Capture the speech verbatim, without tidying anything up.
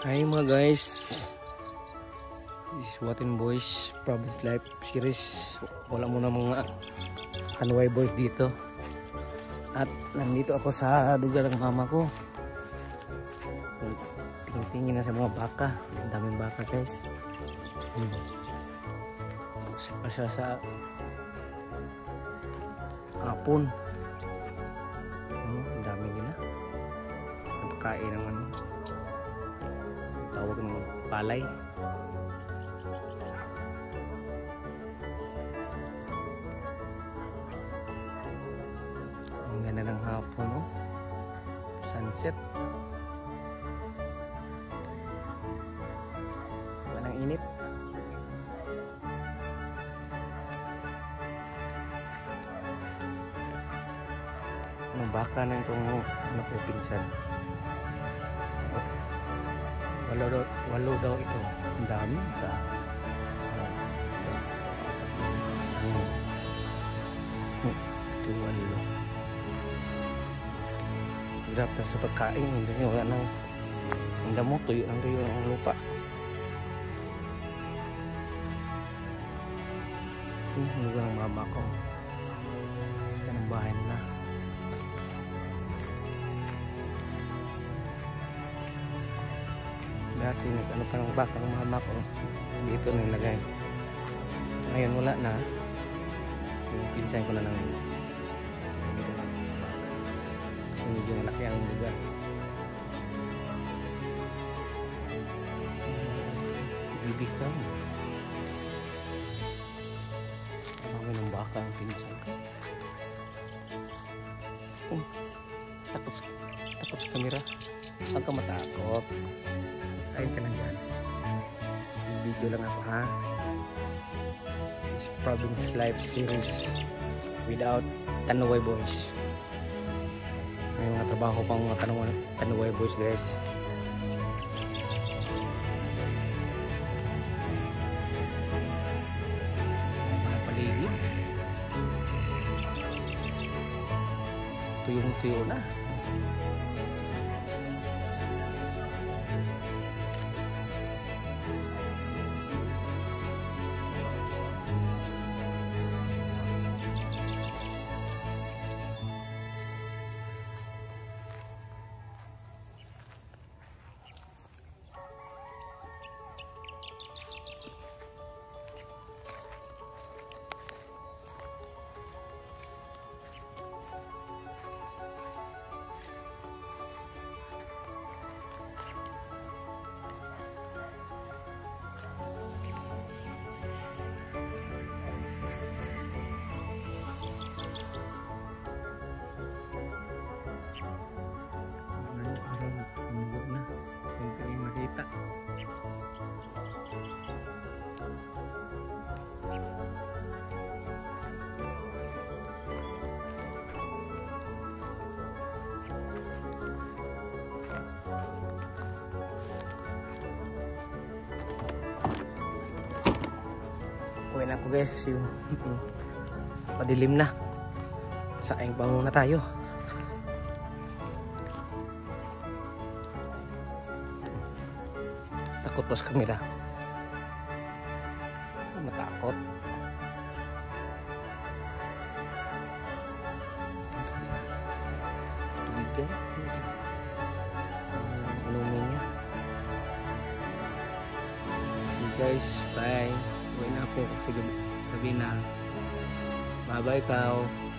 Hi mga guys, this is Watin Boys Province Life Series. Wala muna mga Kanway Boys dito. At nandito ako sa lugar ng mama ko. Tingin-tingin na sa mga baka. Ang daming baka guys. Hmm. Pasya sa hapon. Hmm, ang dami nila. Napakain naman. Tawag ng palay. Ang ganda ng hapon, no? Sunset. Walang init. Ang baka na itong ano ko pinsan. Walo daw, walo daw ito. Ang dami sa uh, hmm. Ito walo. Hirap na sa pagkain. Hindi wala nang ang damo. Tuyo ang tuyo ang lupa. Hmm, ano ba ang mama ko? Yan ang bahay na. Dati ano pa ng baka ng mama ko dito nilagay. Ngayon wala na. Pinsan ko na ng dito lang baka. Kasi medyo malaki ang lugar. Bibig ka. Marami ng baka ang pinsan ko. Oh, takot sa takot sa camera. Huwag ka matakot. Ayun ka lang dyan. Video lang ako ha. This Province Life Series without Kanway Boys. May mga trabaho pang mga Kanway Boys guys. Mga paligid. Tuyong-tuyo na. Uwi na ako guys kasi padilim na. Saing pa muna tayo. Takot pa sa kamera. Matakot. Tubigan. Inumin niya. Okay guys, bye. Uwi na po kasi gabi na. Bye bye, Kao.